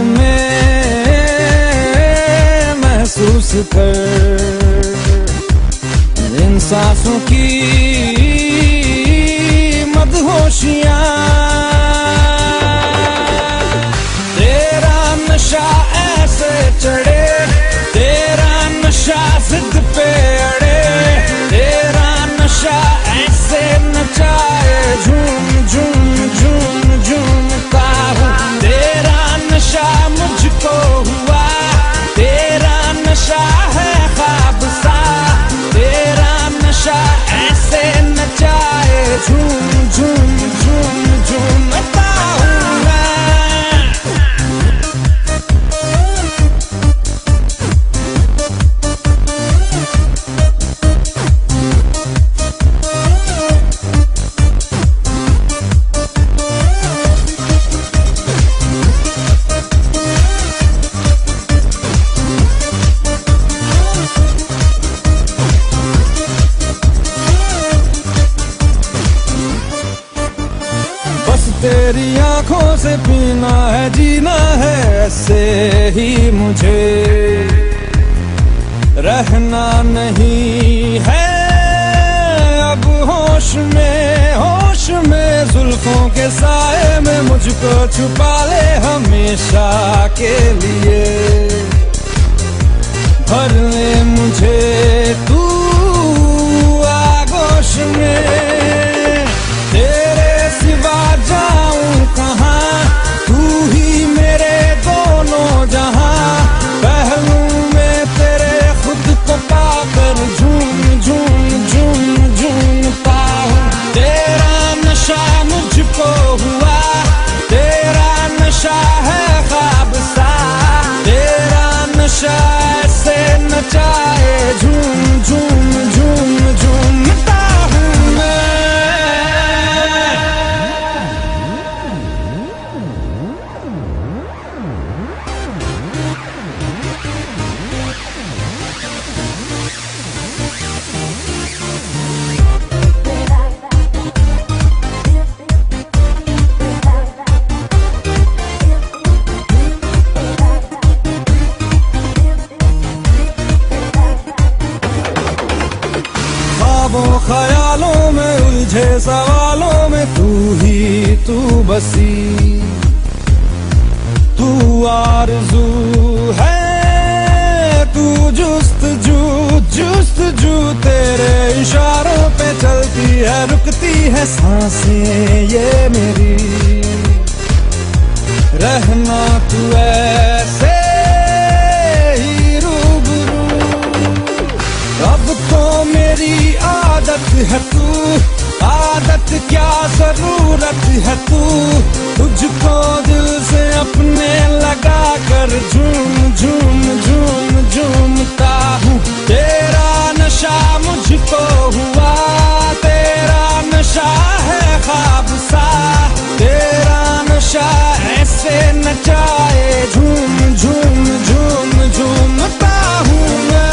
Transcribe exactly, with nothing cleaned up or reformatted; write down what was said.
में महसूस कर इन सांसों की मदहोशियां। तेरा नशा ऐसे चढ़े, तेरा नशा जिद पे अड़े, तेरा नशा ऐसे नचाए झूम झूम झूम झूमता हूँ। तेरा नशा मुझको हुआ, तेरा नशा है ख्वाब सा, तेरा नशा ऐसे नचाए झूम झूम झूम झूमता हूँ मैं। तेरी आंखों से पीना है, जीना है ऐसे ही मुझे, रहना नहीं है अब होश में। होश में जुल्फों के साए में मुझको छुपा ले हमेशा के लिए, भर ले मुझे तू आगोश में। तेरे सिवा जाऊं कहाँ, तू ही मेरे दोनों जहां, पहलू में तेरे खुद को पाकर झूम झूम झूम झूमता हूँ। तेरा नशा मुझको हुआ, तेरा नशा है ख्वाब सा, तेरा नशा ऐसे नचाए झूम झूम झूम झूमता हूँ मैं। ख्वाबों ख्यालों में उलझे सवालों में तू ही तू बसी, तू आरज़ू है, तू जुस्तजू जुस्तजू। तेरे इशारों पे चलती है, रुकती है सांसें ये मेरी, रहना तू ऐसे ही रूबरू। अब तो मेरी आदत है तू, आदत क्या जरूरत है तू, तुझको दिल से अपने लगा कर झूम झूम झूम झूमता हूँ। तेरा नशा मुझको हुआ, तेरा नशा है ख्वाब सा, तेरा नशा ऐसे नचाए झूम झूम झूम झूमता हूँ मैं।